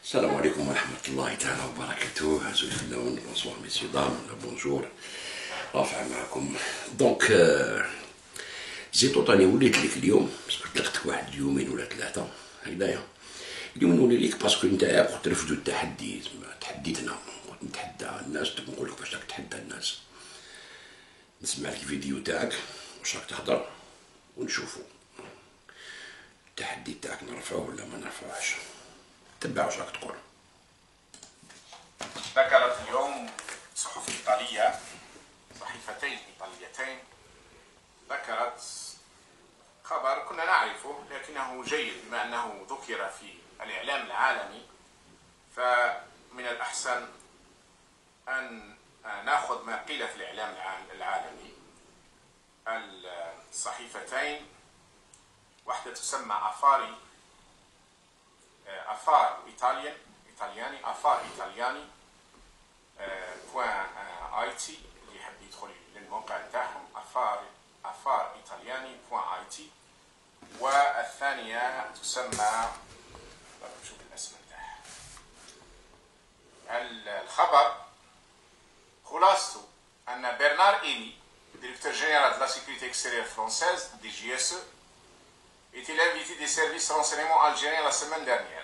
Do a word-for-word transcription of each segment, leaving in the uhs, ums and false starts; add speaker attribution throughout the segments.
Speaker 1: السلام عليكم ورحمة الله تعالى وبركاته. عزوز في اللون، بونسوار ميسيو دام ولا بونجور، رافع معكم. دونك زيتو راني وليت لك اليوم، باسكو طلقتك واحد اليومين ولا ثلاثة هكذايا. اليوم نولي ليك باسكو نتايا قلت رفدوا التحدي، تحديتنا، قلت نتحدى الناس، نقول لك باش راك تحدى الناس. نسمع لك الفيديو تاعك واش راك تهضر ونشوفوا التحدي تاعك نرفعوه ولا ما نرفعوهش. تبع واش راك تقول.
Speaker 2: ذكرت اليوم صحف إيطالية، صحيفتين إيطاليتين، ذكرت خبر كنا نعرفه لكنه جيد بما أنه ذكر في الإعلام العالمي، فمن الأحسن أن نأخذ ما قيل في الإعلام العالمي. الصحيفتين واحدة تسمى أفاري افار ايطاليان ايطالياني افار ايطالياني بوان اي تي، اللي يحب يدخل للموقع نتاعهم افار افار ايطالياني بوان اي تي. والثانيه تسمى، نشوف الاسم نتاعها. الخبر خلاصته ان برنار ايمي، directeur général de la sécurité extérieure française, D G S E, était l'invité des services de renseignement algériens la semaine dernière.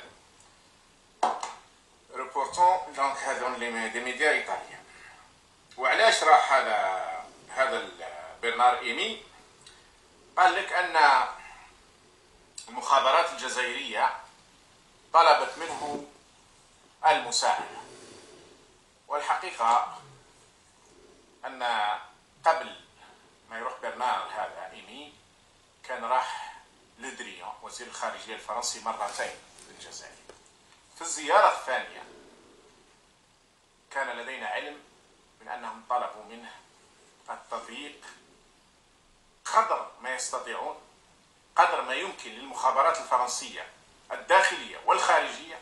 Speaker 2: Reportons donc dans des médias italiens. وعلاش راح هذا هذا برنار ايمي؟ قال لك ان المخابرات الجزائريه طلبت منه المساعده، والحقيقه ان قبل ما يروح برنار هذا ايمي كان راح لو دريان وزير الخارجيه الفرنسي مرتين للجزائر. في الزياره الثانيه كان لدينا علم من انهم طلبوا منه التضييق قدر ما يستطيعون، قدر ما يمكن للمخابرات الفرنسيه الداخليه والخارجيه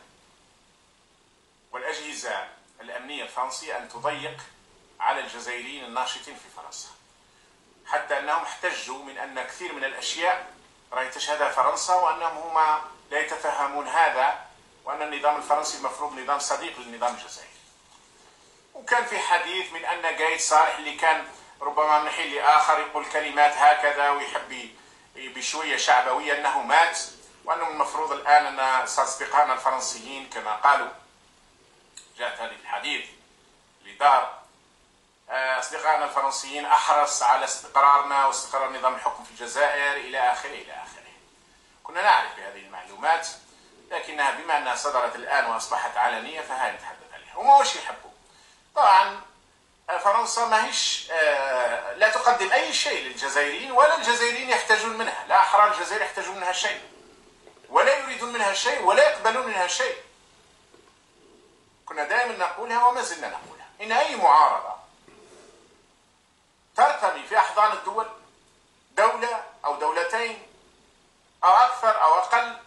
Speaker 2: والاجهزه الامنيه الفرنسيه ان تضيق على الجزائريين الناشطين في فرنسا، حتى انهم احتجوا من ان كثير من الاشياء راهي تشهدها فرنسا وانهم هما لا يتفهمون هذا، وان النظام الفرنسي المفروض نظام صديق للنظام الجزائري. وكان في حديث من ان قايد صالح اللي كان ربما من حين لاخر يقول كلمات هكذا ويحب بشويه شعبويه انه مات، وانه المفروض الان ان اصدقائنا الفرنسيين كما قالوا، جاءت هذه الحديث لدار اصدقائنا الفرنسيين احرص على استقرارنا واستقرار نظام الحكم في الجزائر الى اخره الى اخره. كنا نعرف بهذه المعلومات، لكنها بما انها صدرت الان واصبحت علنيه فهاي نتحدث عليها. وما واش يحبوا؟ طبعا فرنسا ماهيش لا تقدم اي شيء للجزائريين، ولا الجزائريين يحتاجون منها، لا احرار الجزائر يحتاجون منها شيء، ولا يريدون منها شيء، ولا يقبلون منها شيء. كنا دائما نقولها وما زلنا نقولها، ان اي معارضه ترتمي في احضان الدول، دوله او دولتين او اكثر او اقل،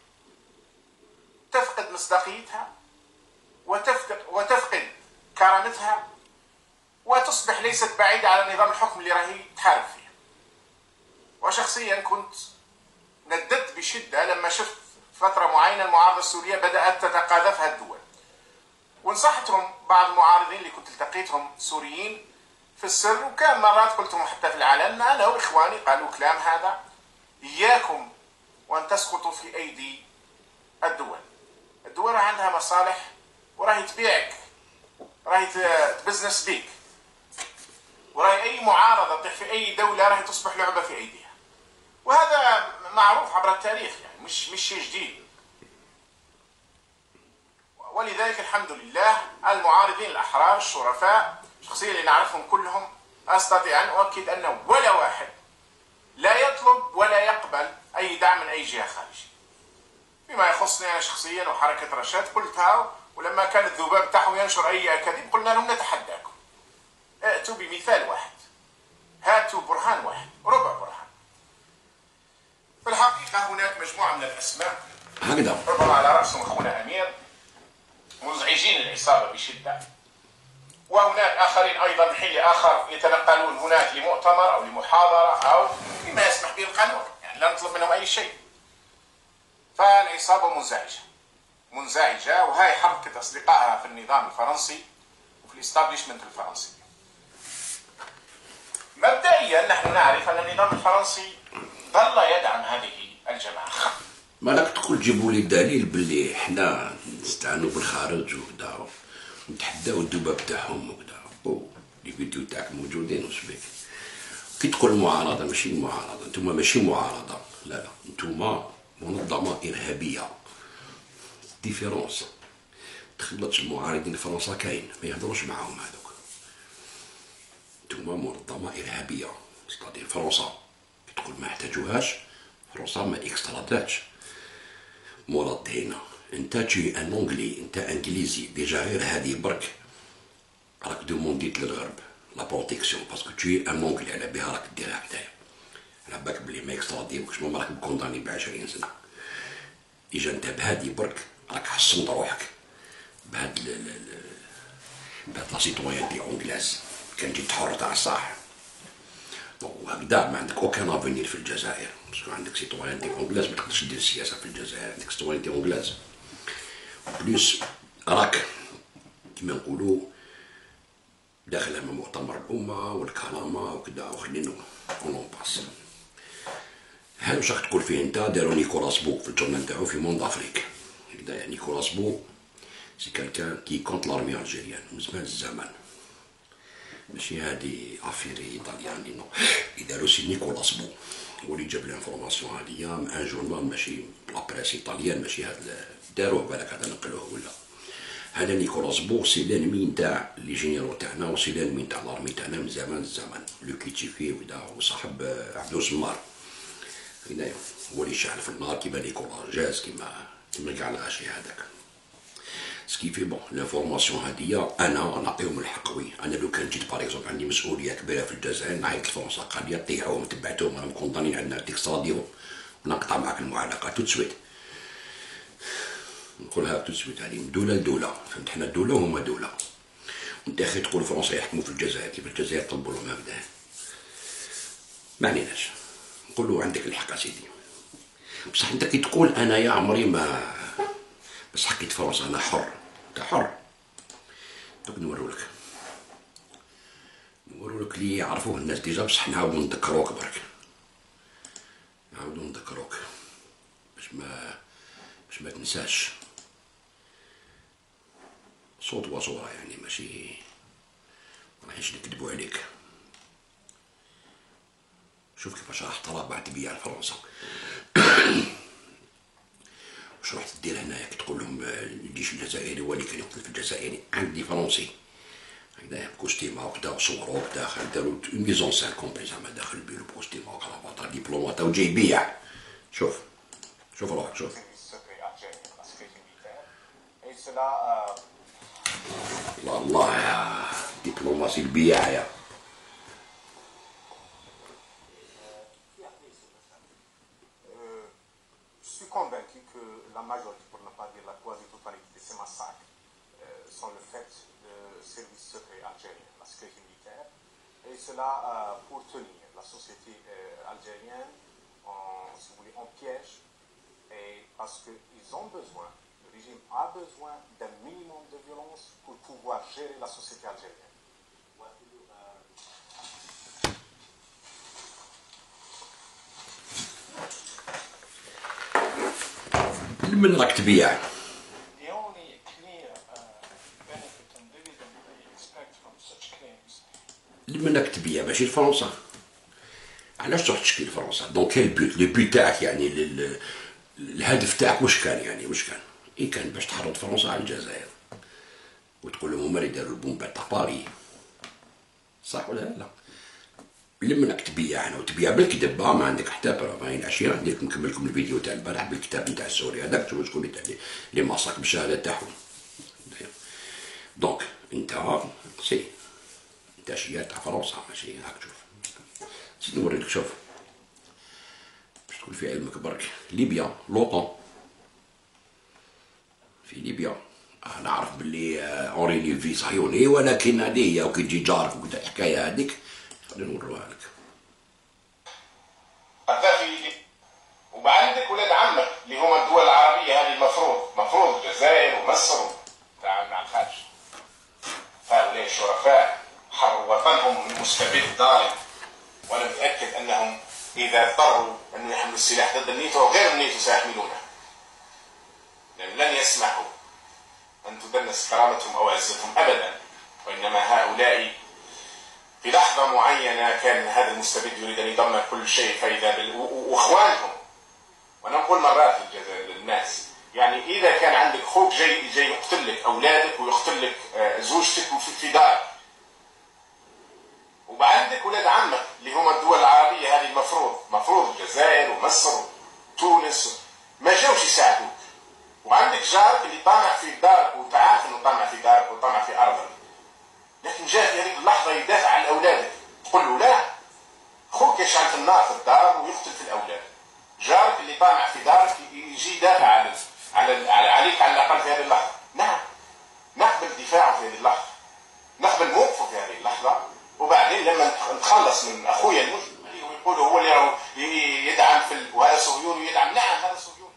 Speaker 2: تفقد مصداقيتها وتفقد وتفقد كرامتها وتصبح ليست بعيدة على نظام الحكم اللي راهي تحارب فيه. وشخصيا كنت نددت بشدة لما شفت فترة معينة المعارضة السورية بدأت تتقاذفها الدول، ونصحتهم بعض المعارضين اللي كنت التقيتهم سوريين في السر، وكان مرات قلتهم حتى في العلن، أنا وإخواني قالوا كلام هذا: إياكم وأن تسقطوا في أيدي الدول. الدول راح عندها مصالح وراهي تبيعك، راهي تبزنس بيك، وراهي أي معارضة تطيح في أي دولة راهي تصبح لعبة في أيديها. وهذا معروف عبر التاريخ، يعني مش مش شيء جديد. ولذلك الحمد لله المعارضين الأحرار الشرفاء شخصيا اللي نعرفهم كلهم، أستطيع أن أؤكد أن ولا واحد لا يطلب ولا يقبل أي دعم من أي جهة خارجية. فيما يخصني أنا شخصيا وحركة رشاد قلتها، ولما كان الذباب بتاعهم ينشر أي أكاذيب قلنا لهم نتحداكم، ائتوا بمثال واحد، هاتوا برهان واحد، ربع برهان. في الحقيقة هناك مجموعة من الأسماء
Speaker 1: هكذا
Speaker 2: ربما على رأسهم أخونا أمير مزعجين العصابة بشدة، وهناك آخرين أيضا من حين لآخر يتنقلون هناك لمؤتمر أو لمحاضرة أو بما يسمح به القانون، يعني لا نطلب منهم أي شيء. فالعصابة مزعجة. منزعجة، وهاي حركة أصدقائها في النظام الفرنسي وفي الاستابليشمنت الفرنسي. مبدئيا نحن نعرف أن النظام الفرنسي ظل يدعم هذه الجماعة.
Speaker 1: مالك تقول جيبوا لي دليل باللي حنا نستعانوا بالخارج وكذا ونتحداو الدباب تاعهم وكذا، او لي فيديو تاعك موجودين واش بيك؟ كي تقول معارضة ماشي معارضة، نتوما ماشي معارضة، لا لا نتوما منظمة إرهابية. ديفيرونس تخلطش المعارضين فرنسا كاين ما يهضروش معاهم هذوك. نتوما منظمة إرهابية، ستادير فرنسا كي تقول ما احتاجوهاش، فرنسا ما اكستراداتش مراد هنا. انت تجي ان اونجلي، انت انجليزي ديجا، غير هذه برك راك دومونديت للغرب لا بروتيكسيون باسكو تجي ان اونجلي، على بها راك ديرها هكذايا، على بالك بلي ما اكستراديوكش، ما راك مكونداني بعشرين سنة. ديجا انت بهادي برك راك حصنت روحك بهاد بهاد لا سيتويانتي اونجلاز، كان جيت حر تاع الصح. وهكذا ما عندك اوكان افونير في الجزائر، باسكو عندك سيتويانتي اونجلاز ما تقدرش دير السياسه في الجزائر، عندك سيتويانتي اونجلاز بلوس راك كيما نقولوا داخل مع مؤتمر الامه والكرامه وكذا وخلينا اون باس. هذا واش راك تقول فيه انت؟ داروا نيكولاس بو في الجورنال تاعو في موند افريك هكذايا. نيكولاس بو سي كالكان كي كونت لارمي الجيريان من زمان الزمان، ماشي هادي افيري ايطاليان نو، يدارو سي نيكولاس بو هو اللي جاب لانفورماسيون هاديا من ان جورنال ماشي لا بريس ايطاليان، ماشي هاد داروه بالك هذا نقلوه ولا. هذا نيكولاس بو سي لانمي نتاع لي جينيرو تاعنا وسي لانمي نتاع لارمي تاعنا من زمان الزمان، لو كيتيفي وكذا، وصاحب عبدو زمار هنايا، هو اللي شعل في النار كيما نيكولا جاز كيما كيما كاع الغاشي هذاك. سكيفي بون لانفورماسيون هاديا انا نعطيهم الحقوي. انا لو كان جيت باغ اكزومبل عندي مسؤوليه كبيره في الجزائر نعيط لفرنسا قال لي طيحوهم تبعتوهم راهم كونطانين عندنا تكستراديهم ونقطع معاك المعلقه تو سويت، نقولها تو سويت هذه من دوله لدوله، فهمت؟ حنا دوله وهما دوله. وانت اخي تقول فرنسا يحكموا في الجزائر، كيف الجزائر طلبوا لهم هكذا؟ ما عليناش، نقولوا عندك الحق سيدي. بصح انت كي تقول انا يا عمري ما بس حكيت فرنسا انا حر، انت حر. دوك نورولك نورولك اللي يعرفوه الناس ديجا، بصح نعاودو نذكروك برك، نعاودو نذكروك باش ما باش ما تنساش. صوت وصورة يعني، ماشي ماحيش نكذبو عليك. شوف كيفاش راح ترابع تبيع لفرنسا. واش راح دير هنايا كي تقول لهم الجيش الجزائري هو اللي كان يقتل في الجزائري؟ عندي فرنسي هكذايا بكوستيمه وكذا وصوروك داخل، دارو اون ميزون سان كومبلي زعما داخل البيرو بكوستيمه وكرافطه دبلومات وجاي يبيع. شوف شوف روحك شوف. الله الله يا دبلوماسي البياعة.
Speaker 2: Convaincu que la majorité, pour ne pas dire la quasi-totalité de ces massacres euh, sont le fait de services secrets algériens, la sécurité militaire, et cela euh, pour tenir la société euh, algérienne en, si vous voulez, en piège, et parce qu'ils ont besoin, le régime a besoin d'un minimum de violence pour pouvoir gérer la société algérienne.
Speaker 1: من راك تبيع؟ لمن راك تبيع؟ ماشي لفرنسا. علاش تروح تشكي لفرنسا؟ دونك كاين البيوت لو بيوت تاعك يعني الهدف تاعك واش كان يعني واش كان؟ اي كان باش تحرض فرنسا على الجزائر وتقول لهم هما اللي داروا البومبات تاع باري، صح ولا لا؟ لمن راك تبيع هنا وتبيع بالكذب، ما عندك حتى بروف. هاي العشيه ندير لكم نكمل لكم الفيديو تاع البارح بالكتاب نتاع السوري هذاك، تشوفوا شكون اللي تاع لي ماساك بالشهاده تاعهم. دونك انت سي انت شيا تاع فرنسا ماشي هاك. شوف نسيت نوريلك، شوف باش تقول في علمك برك. ليبيا لوطون في ليبيا انا نعرف باللي اوري ليفي صهيوني، ولكن هذه هي وكي تجي جارك وكذا الحكايه هذيك خلينا نوروها لك.
Speaker 2: وبعندك ولاد عمك اللي هما الدول العربيه هذه، المفروض مفروض الجزائر ومصر تعامل مع الخارج. هؤلاء الشرفاء حرروا وطنهم من مستبد ظالم، وانا متاكد انهم اذا اضطروا ان يحملوا السلاح ضد النيتو او غير النيتو سيحملونه، لان لن يسمحوا ان تدنس كرامتهم او عزتهم ابدا. وانما هؤلاء في لحظه معينه كان هذا المستبد يريد ان يدمر كل شيء، فاذا بال... واخوانهم. وانا نقول مرات للناس، يعني اذا كان عندك اخوك جاي جاي يقتل لك اولادك ويقتل لك زوجتك في دارك، وعندك ولاد عمك اللي هم الدول العربيه هذه، المفروض مفروض الجزائر ومصر وتونس ما جاوش يساعدوك، وعندك جارك اللي طامع في دارك وتعرف انه طامع في دارك وطامع في ارضك، لكن جاء في هذيك اللحظه يدافع عن اولادك، تقول له لا، اخوك يشعل في النار في الدار ويقتل في الاولاد، جارك اللي طامع في دارك يجي يدافع على على عليك على الاقل في هذه اللحظه. نعم، نقبل دفاعه في هذه اللحظه، نقبل موقفه في هذه اللحظه، وبعدين لما نتخلص من اخويا المسلم اللي يقول هو اللي يدعم في ال... وهذا صهيوني يدعم، نعم هذا صهيوني،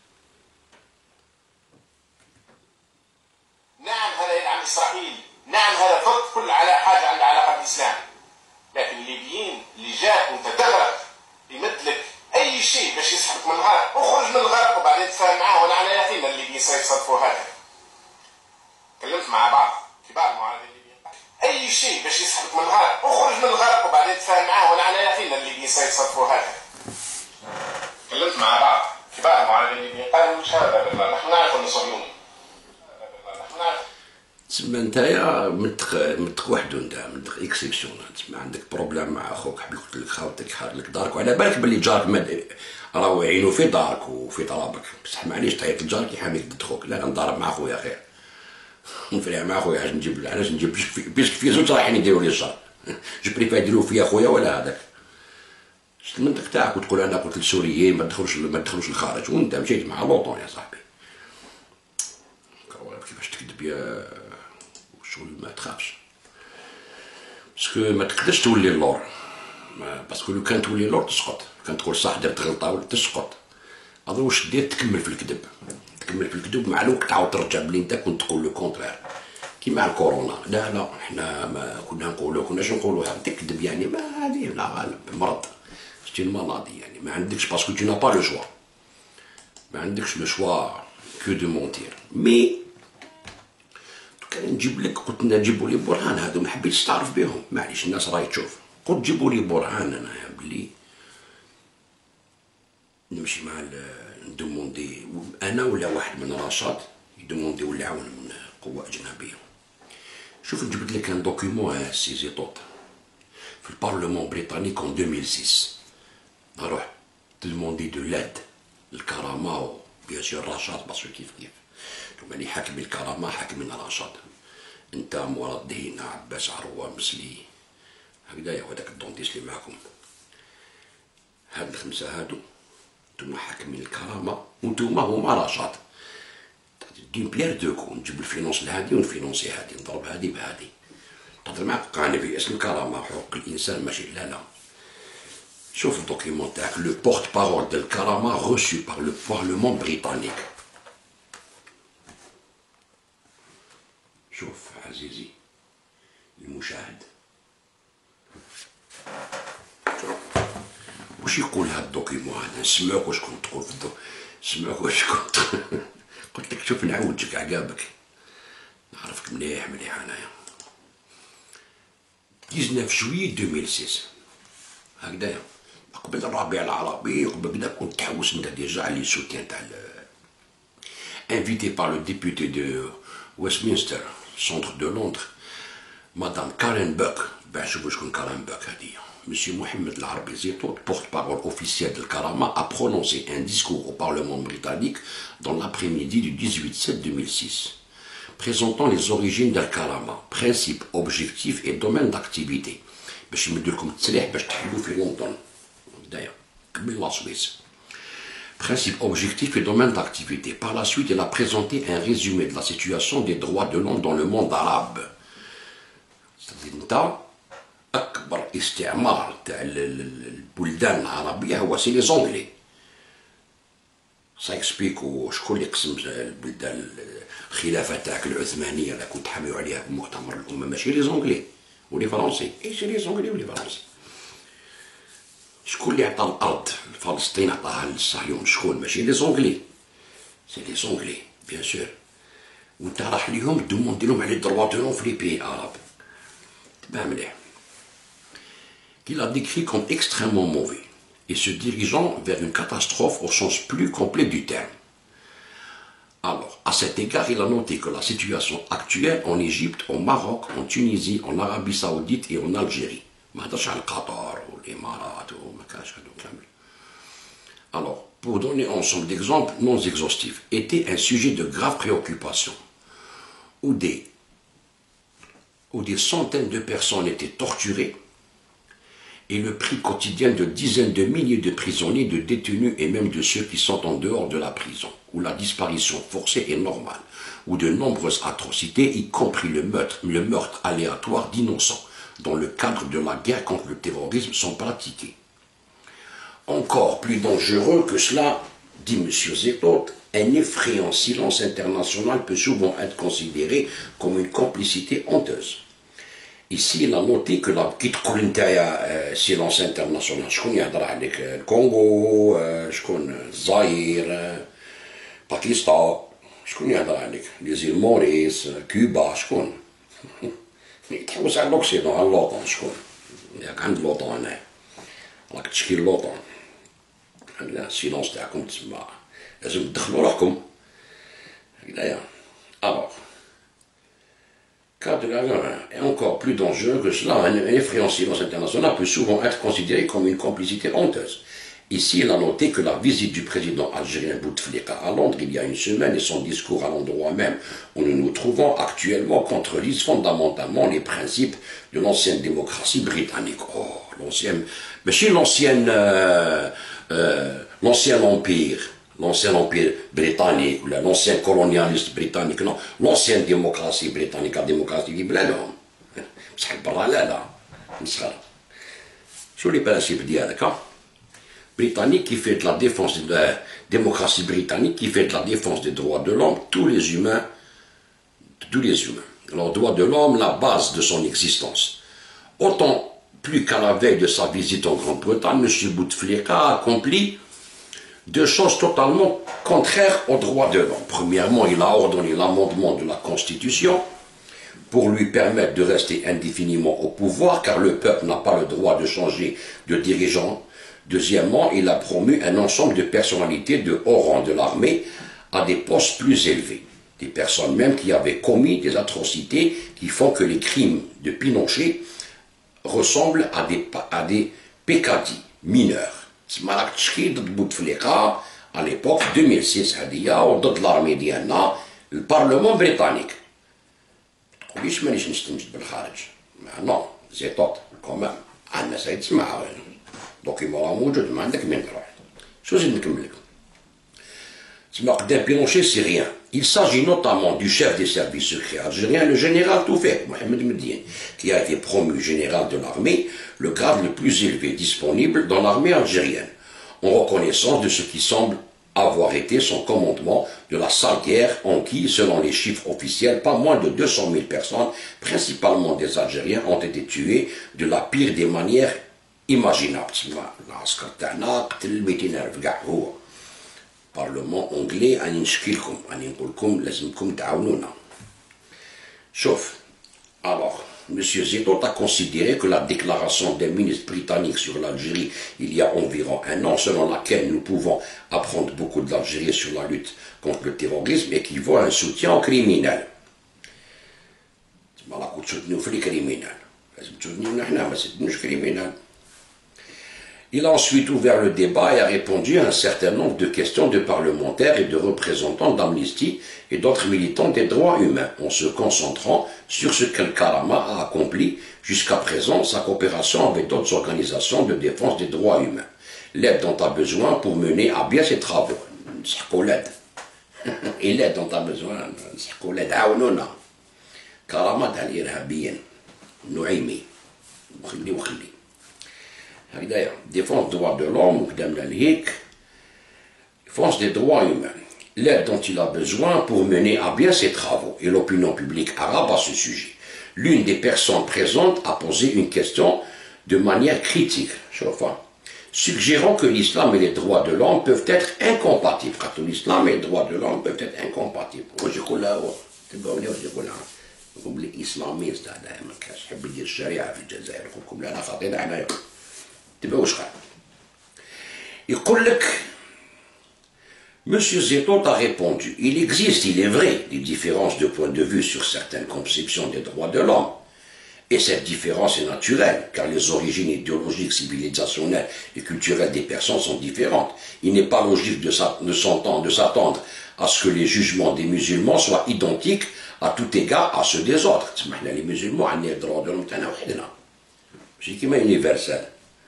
Speaker 2: نعم هذا يدعم اسرائيل، نعم هذا ضد كل على حاجه عندها علاقه بالاسلام، لكن الليبيين اللي جاك وانت تغرق يمد لك اي شيء باش يسحبك من الغرق، اخرج من الغرق وبعدين تفاهم معاه، وانا على يقين الليبيين سيصرفوا هكذا. تكلمت مع بعض كبار المعارضين الليبيين، اي شيء باش يسحبك من الغرق، اخرج من الغرق وبعدين تفاهم معاه، وانا على يقين الليبيين سيصرفوا هكذا. تكلمت مع بعض كبار المعارضين الليبيين قالوا مش هذا بالله، نحن نعرف انه صهيوني، نحن نعرف.
Speaker 1: تسمى نتايا منطق منطق وحده، انت منطق اكسبسيونال، تسمى عندك بروبليم مع اخوك حب يقتل لك خاوتك حار لك دارك، وعلى بالك باللي جارك مد... راهو يعينو في دارك وفي طلبك، بصح معليش تعيط لجارك يحاميك ضد خوك، لا لا نضارب مع خويا خير، نفرع مع خويا علاش نجيب علاش نجيب بيسك في زوج رايحين يديروا لي الشر، جو بريفير يديروا فيا خويا ولا هذاك. شفت المنطق تاعك وتقول انا قلت للسوريين ما تدخلوش ما تدخلوش للخارج، وانت مشيت مع لوطون يا صاحبي. كيفاش تكذب يا شغل ما تخافش، باسكو ما تقدرش تولي اللور، باسكو لو كان تولي اللور تسقط، كان تقول صح درت غلطه ولا تسقط، هذا واش دير تكمل في الكذب، تكمل في الكذب مع الوقت تعاود ترجع بلي انت كنت تقول لو كونترير، كيما الكورونا، لا لا حنا ما كنا نقولوا كناش نقولوا هذا تكذب، يعني ما هذه لا غالب مرض، سيتي المالادي، يعني ما عندكش باسكو tu n'as pas le choix، ما عندكش لو شوا كو دو مونتير. مي كان نجيب لك قلت لنا نجيبوا لي برهان، هذو ما حبيتش تعرف بهم، معليش الناس راهي تشوف، قلت جيبوا لي برهان انايا بلي نمشي مع ندوموندي انا ولا واحد من رشاد يدوموندي ولا عون من قوة اجنبية. شوف جبت لك ان دوكيومون سيزي طوط في البارلمون بريطانيك en deux mille six، نروح دوموندي دو لاد الكرامة بيان سور رشاد، باسكو كيف كيف ماني حاكم الكرامة حاكم رشاد، انت مراد دهينا عباس عروة مسلي هكذايا، وهذاك الدونتيس اللي معاكم، هاد الخمسة هادو نتوما حاكمين الكرامة ونتوما هما رشاد، دين بيير دوكو، نجيب الفينونس لهادي ونفينونسي هادي، نضرب هادي بهادي، تهضر معاك قانون في اسم الكرامة حقوق الإنسان ماشي لا لا. شوف الدوكيمون تاعك لو بورت بارول ديال الكرامة روسو بار لو بارلمون بريطانيك. شوف عزيزي المشاهد، شوف واش يقول هاد الدوكيمون هذا، نسمعوك واش كنت تقول في الدو، نسمعوك واش كنت قلت لك شوف نعوجك عقابك، نعرفك مليح مليح انايا. تسعطاش جويي deux mille six هكذايا، قبل الربيع العربي قبل كدا كنت تحوس انت ديجا على لي سوتيان تاع انفيتي بار لو ديبوتي دو ويستمينستر centre de Londres madame Karen Buck، باش نشوفوا شكون كارين بوك هذيا. Monsieur Mohamed العربي زيتوت porte-parole officiel del Karama a prononcé un discours au Parlement britannique dans l'après-midi du dix-huit sept deux mille six présentant les origines del Karama, principes, objectifs et domaines d'activité. باش يمدوا لكم التسريح باش تحلوا في لندن هكذايا قبل لا سويس. Principe, objectif et domaine d'activité. Par la suite, il a présenté un résumé de la situation des droits de l'homme dans le monde arabe. C'est-à-dire, أكبر استعمار تاع البلدان العربية هو سي لي زونغلي. سايكسبيكو شكون اللي قسم البلدان الخلافة تاعك العثمانية اللي كنت حاميو عليها في مؤتمر الأمم ماشي لي زونجلي ولي فرنسي، ايش لي زونجلي ولي فرنسي. شكون اللي عطى الأرض لفلسطين عطاها للصهيون؟ شكون؟ ماشي لي زونجلي، سي لي زونجلي بيان سور. وانت راح ليهم دوموندي لهم على دروا دو لوم في لي بيي عرب. تبع مليح. Qu'il a décrit comme extrêmement mauvais et se dirigeant vers une catastrophe au sens plus complet du terme. Alors, à cet égard, il a noté que la situation actuelle en Égypte, au Maroc, en Tunisie, en Arabie Saoudite et en Algérie. Alors, pour donner un ensemble d'exemples non exhaustifs, était un sujet de grave préoccupation, où des, où des centaines de personnes étaient torturées, et le prix quotidien de dizaines de milliers de prisonniers, de détenus et même de ceux qui sont en dehors de la prison, où la disparition forcée est normale, où de nombreuses atrocités, y compris le meurtre, le meurtre aléatoire d'innocents, dans le cadre de la guerre contre le terrorisme, sont pratiqués. Encore plus dangereux que cela, dit M. Zetot, un effrayant silence international peut souvent être considéré comme une complicité honteuse. Ici, il a noté que la petite euh, silence international, je connais le Congo, je connais Zaïre, Pakistan, je connais les îles Maurice, Cuba, je connais. يتحوس على الأوكسيدون على الوطن شكون ياك عند الوطن هنايا راك تشكي الوطن السيلونس تاعكم تسمى لازم تدخلوا روحكم هكذايا. Alors, cas de la est encore plus dangereux que cela, un effrayant silence international peut souvent être considéré comme une complicité honteuse. Ici, il a noté que la visite du président algérien Bouteflika à Londres il y a une semaine et son discours à l'endroit même où nous nous trouvons actuellement contredisent fondamentalement les principes de l'ancienne démocratie britannique. Oh, l'ancienne, mais chez l'ancienne, euh, euh, l'ancien empire, l'ancien empire britannique, ou l'ancien colonialiste britannique, non, l'ancienne démocratie britannique, la démocratie du bladon. C'est pas là, là. Sur les principes d'Yadaka. Britannique qui fait de la défense de la démocratie britannique, qui fait de la défense des droits de l'homme, tous les humains, tous les humains. Alors, droits de l'homme, la base de son existence. Autant plus qu'à la veille de sa visite en Grande-Bretagne, M. Bouteflika a accompli deux choses totalement contraires aux droits de l'homme. Premièrement, il a ordonné l'amendement de la Constitution pour lui permettre de rester indéfiniment au pouvoir, car le peuple n'a pas le droit de changer de dirigeant. Deuxièmement, il a promu un ensemble de personnalités de haut rang de l'armée à des postes plus élevés. Des personnes même qui avaient commis des atrocités qui font que les crimes de Pinochet ressemblent à des, à des peccati mineurs. À l'époque, deux mille six, ضد l'armée ديالنا البرلمان بريطانيك. تقوليش مانيش نستنجد بالخارج. نو زيتوط كومام عندنا سيد تسمع دوكيمون راه موجود ما عندك من تروح. شو زيد نكمل لك؟ تسمى قدام بينوشي سي ريان. Il s'agit notamment du chef des services secrets algériens, le général Toufek, Mohamed Medine, qui a été promu général de l'armée, le grade le plus élevé disponible dans l'armée algérienne, en reconnaissance de ce qui semble avoir été son commandement de la sale guerre en qui, selon les chiffres officiels, pas moins de deux cent mille personnes, principalement des Algériens, ont été tuées de la pire des manières imaginables. Parlement anglais, أني نشكيلكم أني نقولكم لازمكم تعاونونا. شوف, alors, M. Zetot a considéré que la déclaration d'un ministre britannique sur l'Algérie il y a environ un an, selon laquelle nous pouvons apprendre beaucoup de l'Algérie sur la lutte contre le terrorisme, équivaut à un soutien aux criminels. ما راكم تسدنوا في الكريمينال، لازم تسدنوا نحنا ما سدنوش كريمينال. Il a ensuite ouvert le débat et a répondu à un certain nombre de questions de parlementaires et de représentants d'Amnesty et d'autres militants des droits humains, en se concentrant sur ce que Karama a accompli jusqu'à présent, sa coopération avec d'autres organisations de défense des droits humains, l'aide dont a besoin pour mener à bien ses travaux. Et l'aide dont a besoin, Karama دال إرهابيين نعيمي وخلي وخلي. هكذايا défense des droits de l'homme وقدامنا لهيك défense des droits humains. l'aide dont il a besoin pour mener à bien ses travaux et l'opinion publique arabe à ce sujet. L'une des personnes présentes a posé une question de manière critique, suggérant que l'islam et les droits de l'homme peuvent être incompatibles. Quand l'islam et les droits de l'homme peuvent être incompatibles. الاسلاميست هذا ما كانش يحب يدير الشريعه في الجزائر، يقول لكم لا انا خاطينا حنايا. تبعوا واش قال؟ يقول لك Monsieur Zetot a répondu, il existe, il est vrai, des différences de point de vue sur certaines conceptions des droits de l'homme. Et cette différence est naturelle, car les origines idéologiques, civilisationnelles et culturelles des personnes sont différentes. Il n'est pas logique de s'attendre à ce que les jugements des musulmans soient identiques à tout égard à ceux des autres. Les musulmans ont les droits de l'homme, c'est qui est universel.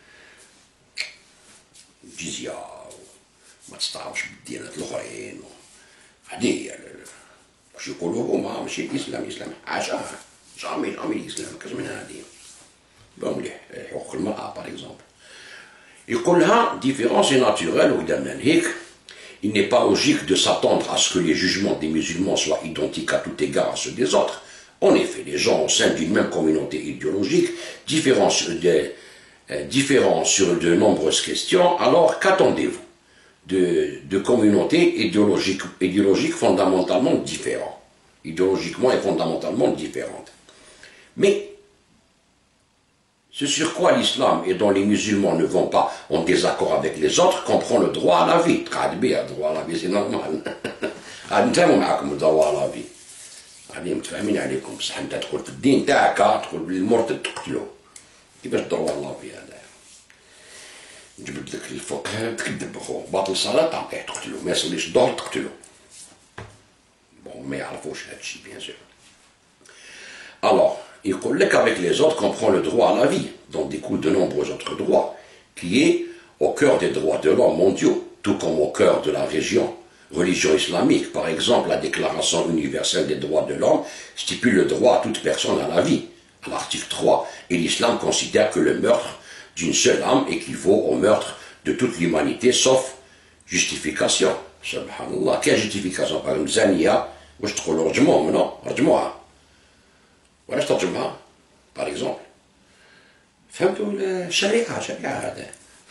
Speaker 1: Jizya, ما تستعرفش بالديانات الاخرين هذه هي واش يقولوا هما ماشي الاسلام الاسلام حاشا جامي جامي الاسلام كاش من هذه بون مليح حقوق المراه باغ اكزومبل يقول لها ديفيرونس ناتوريل وقدامنا هيك il n'est pas logique de s'attendre à ce que les jugements des musulmans soient identiques à tout égard à ceux des autres. En effet, les gens au sein d'une même communauté idéologique différents sur, de, euh, différents sur de nombreuses questions, alors qu'attendez-vous de, de communautés idéologiques, idéologiques fondamentalement différentes, idéologiquement et fondamentalement différentes. Mais ce sur quoi l'islam et dont les musulmans ne vont pas en désaccord avec les autres comprend le droit à la vie. Le droit à la vie, c'est normal. le droit à la vie. هذه متفاهمين عليكم بصح انت تدخل في الدين تاعك تدخل بالمرتد تقتلو كيفاش الدروع الله في هذا جبد لك الفقه تكذب اخو باطل صلاه تعطيه تقتلو ما يصليش الظهر تقتلو بون ما يعرفوش هذا الشيء بيان سور. Alors, يقول لك avec les autres comprend le droit à la vie dont découlent de nombreux autres droits qui est au cœur des droits de l'homme mondiaux tout comme au cœur de la région religion islamique. Par exemple, la Déclaration universelle des droits de l'homme stipule le droit à toute personne à la vie, à l'article trois, et l'islam considère que le meurtre d'une seule âme équivaut au meurtre de toute l'humanité, sauf justification. Subhanallah, quelle justification? Par exemple, Zania, واش تقول رجموهم non رجموها ولاش ترجمها par exemple فهمتوا الشريعة شريعة هذا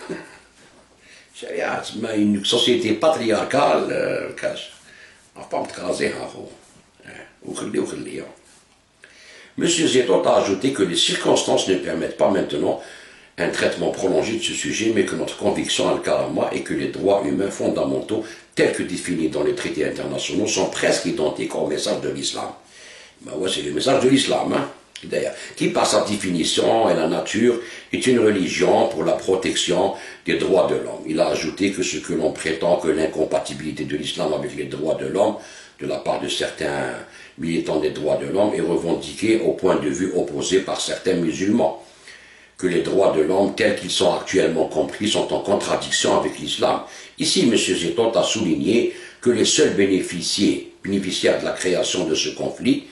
Speaker 1: شريعة تسمى une société patriarcale كاش عفوا متكرازيها اخو وخليه وخليه. Monsieur Zetot a ajouté que les circonstances ne permettent pas maintenant un traitement prolongé de ce sujet, mais que notre conviction al-Karama est que les droits humains fondamentaux, tels que définis dans les traités internationaux, sont presque identiques au message de l'islam. Ben ouais, c'est le message de l'islam, hein, d'ailleurs, qui par sa définition et la nature est une religion pour la protection des droits de l'homme. Il a ajouté que ce que l'on prétend que l'incompatibilité de l'islam avec les droits de l'homme, de la part de certains militants des droits de l'homme, est revendiquée au point de vue opposé par certains musulmans. Que les droits de l'homme tels qu'ils sont actuellement compris sont en contradiction avec l'islam. Ici, M. Zetot a souligné que les seuls bénéficiaires de la création de ce conflit,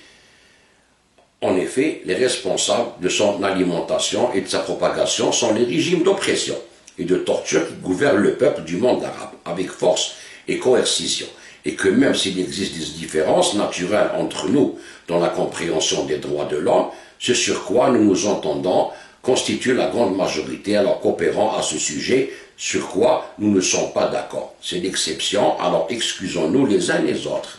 Speaker 1: en effet, les responsables de son alimentation et de sa propagation sont les régimes d'oppression et de torture qui gouvernent le peuple du monde arabe avec force et coercition. Et que même s'il existe des différences naturelles entre nous dans la compréhension des droits de l'homme, ce sur quoi nous nous entendons constitue la grande majorité, alors coopérant à ce sujet, sur quoi nous ne sommes pas d'accord. C'est l'exception, alors excusons-nous les uns les autres.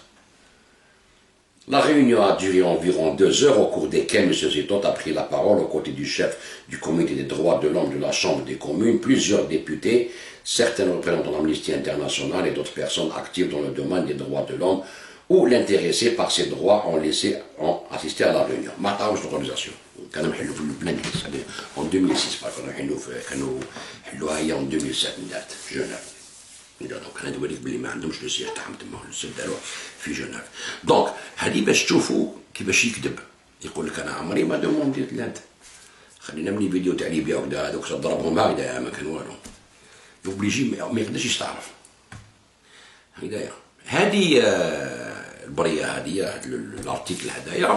Speaker 1: La réunion a duré environ deux heures, au cours desquelles M. Zetot a pris la parole aux côtés du chef du comité des droits de l'homme de la Chambre des communes, plusieurs députés, certains représentants d'Amnesty International et d'autres personnes actives dans le domaine des droits de l'homme ou l'intéressé par ces droits ont laissé ont assisté à la réunion. Matin, l'organisation. كانوا نحلوا في البلان en deux mille six كانوا نحلوا كانوا حلوها هي en deux mille sept بدات في جنيف. دونك انا نوريك بلي ما عندهمش لو سير تاعهم تما السب داروه في جنيف. دونك هذه باش تشوفوا كيفاش يكذب يقول لك انا عمري ما دومونديت لاند خلينا نبني فيديو تاع ليبيا وكذا هذوك ضربهم هكذا ما كان والو اوبليجي ما يقدرش يستعرف هكذايا. هذه البريه هذه الارتيكل هذايا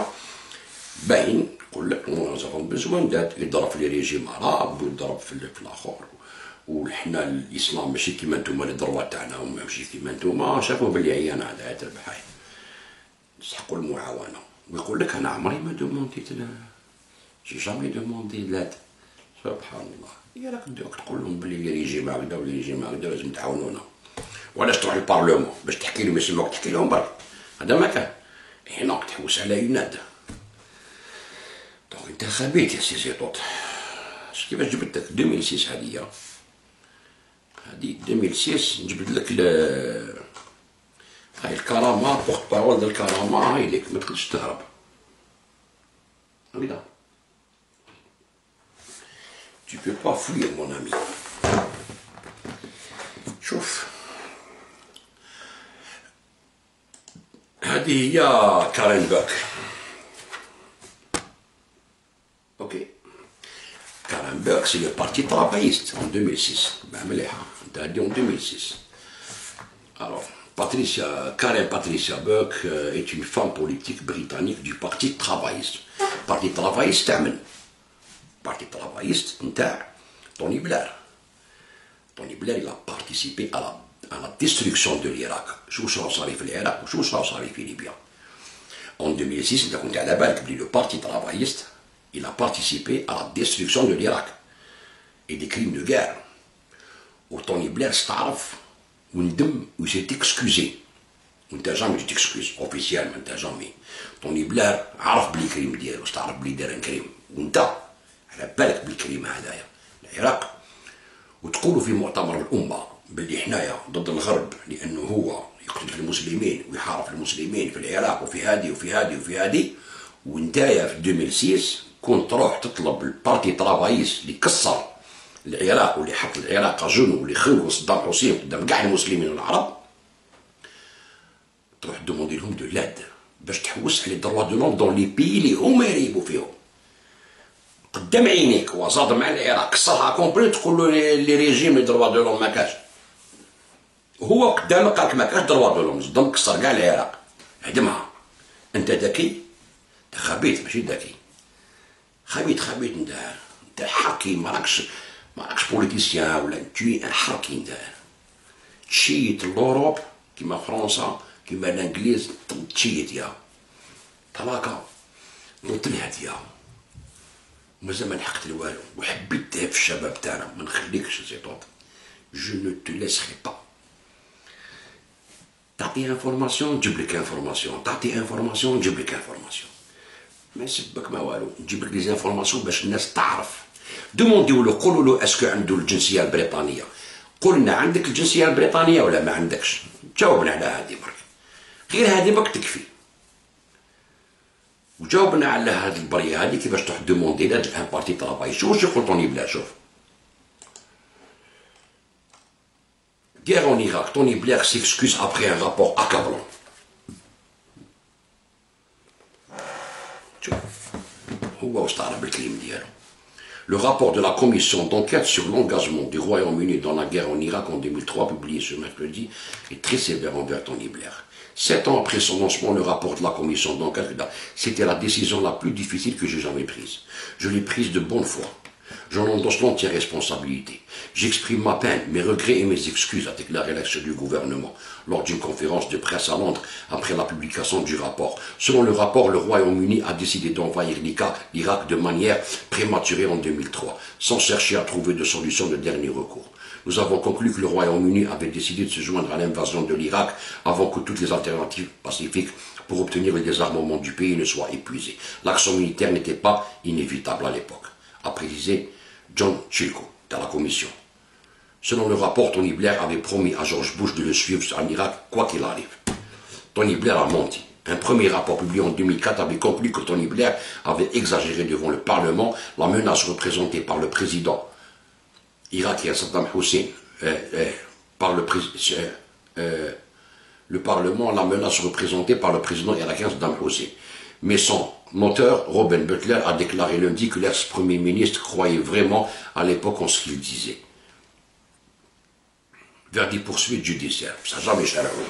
Speaker 1: باين يقول لك nous avons besoin d'aide يضرب في لي ريجيم عرب ويضرب في الاخر وحنا الاسلام ماشي كيما نتوما الدروا تاعنا وما ماشي كيما نتوما، شافوا بلي عيان هذا تربح هاي يستحقوا المعاونه. ويقول لك انا عمري ما دومونديت جي جامي دوموندي لاد. سبحان الله. يا راك دوك تقول لهم بلي اللي ريجيم هكذا ولا ريجيم هكذا لازم تعاونونا. وعلاش تروح للبارلمون باش تحكي لهم يسمعوك تحكي لهم برك؟ هذا ما كان. هنا تحوس على يناد. دونك انت خبيت يا سي زيطوط. كيفاش جبت لك ألفين وستة هذه؟ هذه ألفين وستة نجبد لك ل هاي الكرامه بورت بارول ديال الكرامه، هاي ليك ما تقدرش تهرب. هكذا. Tu peux pas fuir mon ami. شوف هذه هي كارين بوك. اوكي. كارين بوك سي لو بارتي ترافايست en ألفين وستة. مليحه انت هذه en ألفين وستة. Alors Patricia, Karen Patricia Buck euh, est une femme politique britannique du Parti travailliste. Parti travailliste تعمل. Parti travailliste نتاع Tony Blair. Tony Blair il a participé à la, à la destruction de l'Irak. شو صار صار في العراق وشو صار صار في ليبيا. En ألفين وستة انت كنت على بالك بلي le Parti travailliste il a participé à la destruction de l'Irak et des crimes de guerre. و Tony Blair استعرف وندم وسي تيكسكوزي. وانت جامي تيكسكوز اوفيسيال، ما انت جامي. طوني بلير عرف بلي كريم ديالو، استعرف بلي دار كريم، وانت على بالك بالكريم هذايا العراق. وتقولوا في مؤتمر الامه باللي حنايا ضد الغرب لانه هو يقتل في المسلمين ويحارب في المسلمين في العراق وفي هذه وفي هذه وفي هذه. وانتايا في ألفين وستة كنت تروح تطلب البارتي ترافايس اللي كسر العراق واللي حط العراق جنو واللي خلوا صدام حسين قدام كاع المسلمين والعرب، تروح دوموندي لهم دو لاد باش تحوس على دروا دو نوم دون لي بي اللي هما يريبوا فيهم قدام عينيك. وزاد مع العراق كسرها كومبلي تقول له لي ريجيم لي دروا دو نوم ما كاش. هو قدامك قالك ما كاش دروا دو نوم، صدام كسر كاع العراق. هدمها. انت ذكي؟ انت خبيث ماشي ذكي. خبيث خبيث انت انت حكي ماراكش ماراكش بوليتيسيان ولا تي ان حركي انت. تشيت لوروب كيما فرنسا كيما الانجليز تشيت يا طلاقه نوط الهديه. مازال ما لحقت والو وحبيت في الشباب تاعنا ما نخليكش زيطوط. جو نو تو ليسخي با. تعطي انفورماسيون نجيب لك انفورماسيون، تعطي انفورماسيون نجيب لك انفورماسيون. ما نسبك ما والو، نجيب لك لي انفورماسيون باش الناس تعرف. دومونديو له قولوا له اسكو عنده الجنسيه البريطانيه. قلنا عندك الجنسيه البريطانيه ولا ما عندكش؟ جاوبنا على هذه برك. غير هذه برك تكفي. وجاوبنا على هذه البريه هذه كيفاش تروح دوموندي لاج ان بارتي طرافاي. شوف واش يقول طوني بلير. شوف guerre en Irak, Tony Blair s'excuse après un rapport accablant. شوف هو واستعرب بالكلام ديالو. Le rapport de la commission d'enquête sur l'engagement du Royaume-Uni dans la guerre en Irak en deux mille trois, publié ce mercredi, est très sévère envers Tony Blair. Sept ans après son lancement, le rapport de la commission d'enquête, c'était la décision la plus difficile que j'ai jamais prise. Je l'ai prise de bonne foi. J'en endosse l'entière responsabilité. J'exprime ma peine, mes regrets et mes excuses, a déclaré le chef du gouvernement lors d'une conférence de presse à Londres après la publication du rapport. Selon le rapport, le Royaume-Uni a décidé d'envahir l'Irak de manière prématurée en deux mille trois, sans chercher à trouver de solution de dernier recours. Nous avons conclu que le Royaume-Uni avait décidé de se joindre à l'invasion de l'Irak avant que toutes les alternatives pacifiques pour obtenir le désarmement du pays ne soient épuisées. L'action militaire n'était pas inévitable à l'époque, a précisé John Chilco, dans la commission. Selon le rapport, Tony Blair avait promis à George Bush de le suivre en Irak, quoi qu'il arrive. Tony Blair a menti. Un premier rapport publié en deux mille quatre avait conclu que Tony Blair avait exagéré devant le Parlement la menace représentée par le président irakien Saddam Hussein, euh, euh, par le, euh, euh, le Parlement, la menace représentée par le président irakien Saddam Hussein. Mais son auteur, Robin Butler, a déclaré lundi que l'ex-premier ministre croyait vraiment à l'époque en ce qu'il disait. Vers des poursuites judiciaires. Ça n'a jamais changé.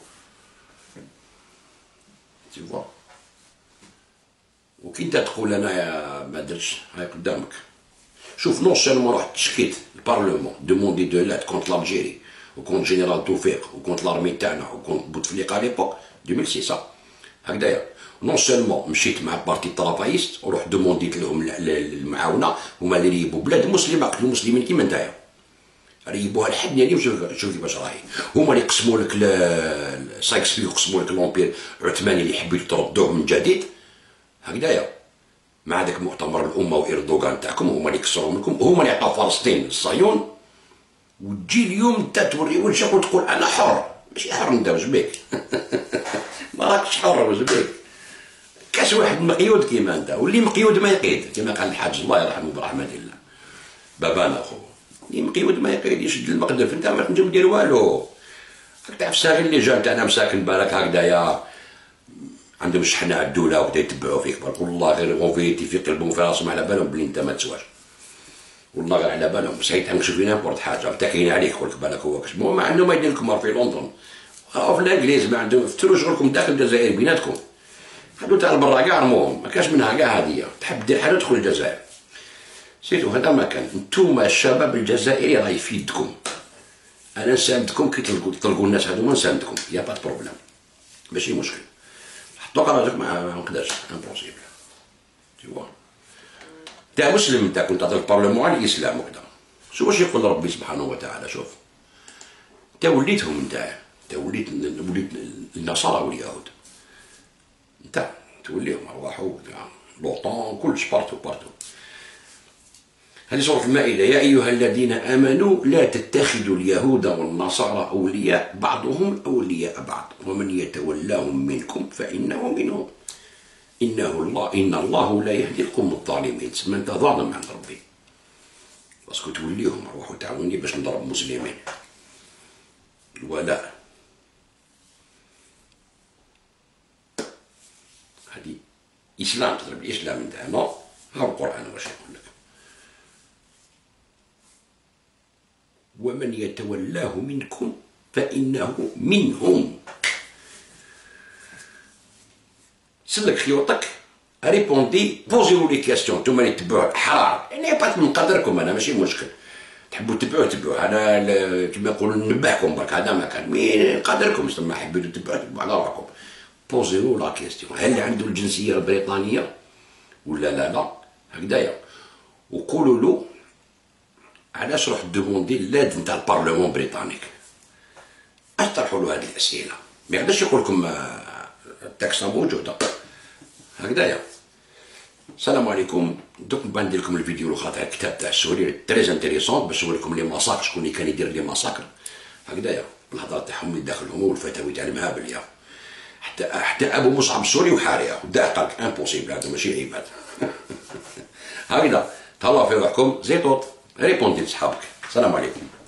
Speaker 1: Tu vois. وكي انت تقول انا ما درتش هاي قدامك. شوف نون سيلمون رحت تشكيت البارلمون دوموندي دو لات كونت لالجيري وكونت جينيرال توفيق وكونت لارمي تاعنا وكونت بوتفليقه ليبوك ألفين وستة هكذايا. نون سيلمون مشيت مع بارتي طرابايست وروح دومونديت لهم المعاونه، هما اللي ريبوا بلاد مسلمه قتلوا المسلمين كيما نتايا، ريبوها لحد يعني. شوف شوف كيفاش راهي، هما اللي قسموا لك سايكس بيو، قسموا لك لومبير العثماني اللي حبيتوا تردوه من جديد هكذايا مع ذاك مؤتمر الامه واردوغان تاعكم، هما اللي كسروا منكم، هما اللي عطاو فلسطين للصهيون. وتجي اليوم انت توري وجهك وتقول انا حر، ماشي حر انت واش بيك ما راكش حر واش بيك، كاش واحد مقيود كيما انت، واللي مقيود ما يقيد كما قال الحاج الله يرحمه برحمه الله بابانا خو، اللي مقيود ما يقيد يشد المقدف، انت ما تنجم دير والو. راك تعرف الساغي اللي جا تاعنا مساكن بالك هكذايا عندهم الشحنه على الدوله وبدا يتبعوا فيك، بارك والله غير غوفيتي في قلبهم في راسهم على بالهم بلي انت ما تسواش، والله غير على بالهم ساعتها مشوا فينا بورت حاجه متكين عليك يقول لك بالك هو كش ما عندهم ما يدير لكم في لندن او في الانجليز، ما عندهم فتروا شغلكم داخل الجزائر بيناتكم، هادو تاع برا كاع رموهم ما كاش منها كاع هاديه، تحب دير حاجه تدخل الجزائر سيتو. هذا ما كان. نتوما الشباب الجزائري راه يفيدكم، انا نساندكم كي تلقوا الناس هادو ما نساندكم، يا با بروبليم ماشي مشكل، حطوا قرارك ما نقدرش امبوسيبل تيوا. انت مسلم، انت كنت تعطي البارلمون على الاسلام وكذا، شوف واش يقول ربي سبحانه وتعالى. شوف انت وليتهم، انت انت وليت وليت النصارى واليهود، انت توليهم ارواحوا لوطون كلش بارتو بارتو. هذه سورة المائدة، يا أيها الذين آمنوا لا تتخذوا اليهود والنصارى أولياء بعضهم أولياء بعض ومن يتولاهم منكم فإنه منهم إنه الله إن الله لا يهدي القوم الظالمين. تسمى أنت ظالم عند ربي باسكو توليهم روحوا تعاوني باش نضرب مسلمين. الولاء هذه إسلام، تضرب الإسلام نتاعنا. ها القرآن واش يقول لك، ومن يتولاه منكم فإنه منهم. سلك خيوطك ريبوندي بوزيو لي كيستيون، نتوما اللي تبعوا حرام يعني بات من قدركم، انا ماشي مشكل، تحبوا تبعوا تبعوا، انا كيما نقولوا نبهكم برك هذا ما كان من قدركم، ما حبيتوا تبعوا تبعوا على روحكم. بوزيو لا كيستيون، هل عنده الجنسيه البريطانيه ولا لا لا هكذايا، وقولوا له علاش روح دوموندي لاد نتاع البارلمون البريطانيك، اش طرحوا له هذه الاسئله، ما يقدرش يقول لكم التاكسه موجوده هكذايا. السلام عليكم، دوك نبان ندير لكم الفيديو الاخر تاع الكتاب تاع السوري تريز انتيريسون باش نوريكم لي ماساكر، شكون اللي كان يدير لي ماساكر هكذايا، الهضره تاعهم اللي داخلهم والفتاوي تاع المهابل، يا حتى حتى ابو مصعب السوري وحاريه ودا قالك امبوسيبل، هذا ماشي عباد هكذا. تهلاو في روحكم، زيتوط ريبوندي لصحابك. السلام عليكم.